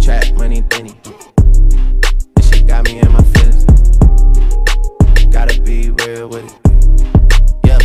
Trap money, Benny. This shit got me in my feelings. Gotta be real with it. Yeah.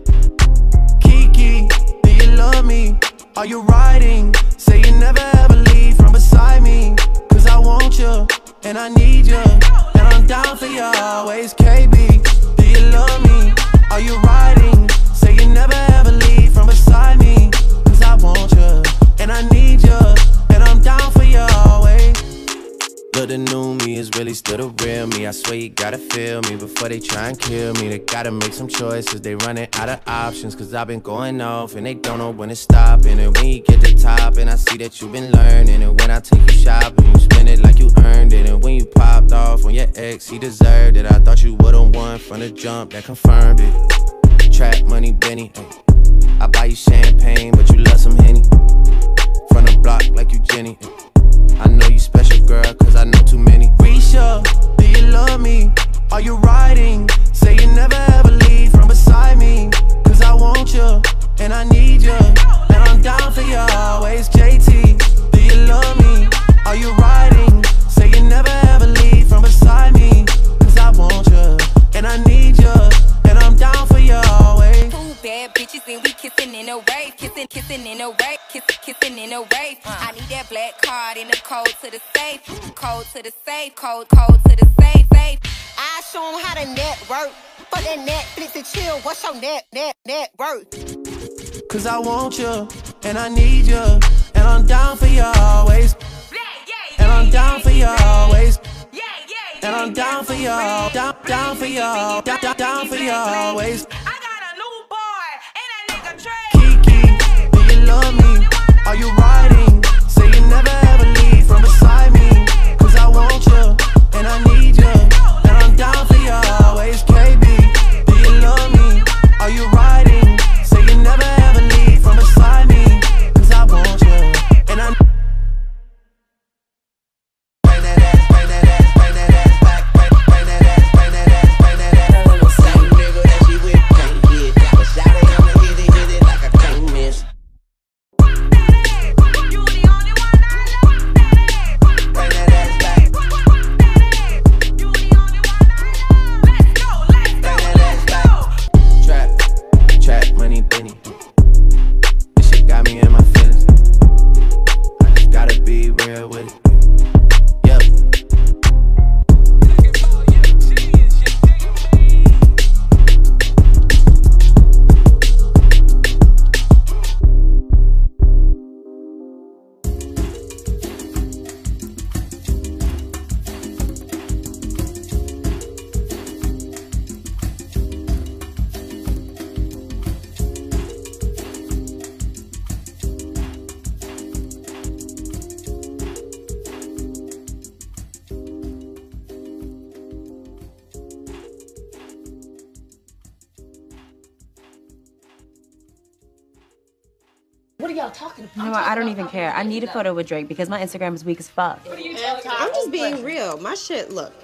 Kiki, do you love me? Are you riding? Say you never ever leave from beside me. Cause I want you, and I need you, and I'm down for you always. KB, do you love me? Are you riding? Say you never ever leave from beside me. Cause I want you, and I need you, and I'm down for you always. Look, the new me is really still the real me. I swear you gotta feel me before they try and kill me. They gotta make some choices, they running out of options. Cause I've been going off and they don't know when to stop. And when you get to top and I see that you've been learning. And when I take you shopping, you spend it like you earned it. And when you popped off on your ex, he deserved it. I thought you would've won from the jump, that confirmed it. Trap money, Benny, ay. I buy you champagne, but you love some Henny. From the block like you Jenny. I know you special, girl, cause I know too many. Risha, do you love me? Are you riding? Say you never ever leave from beside me. Cause I want you, and I need you, and I'm down for you always. JT, do you love me? Are you riding? Say you never ever leave from beside me. Cause I want you, and I need you, and I'm down for you always. Two bad bitches and we kissing in a wave. Kissing in a wave. Kissing in a wave. I need that black card and the code to the safe. Code to the safe. Code to the safe. I show them how to network. For that Netflix and chill, what's your net worth? Cause I want you, and I need you, and I'm down for you always. And I'm down for you always. And I'm down for you, down for you, down for you always. I got a new boy and a nigga Trey. Kiki, do you love me? Are you riding? Say you never ever leave from beside me. Cause I want you, and I need you, and I'm down for you always. KB, do you love me? Are you riding? Say you never ever leave from beside me. Cause I want you, and I What are y'all talking about? You know what? I don't even care. I need a photo with Drake because my Instagram is weak as fuck. I'm just being real. My shit, look,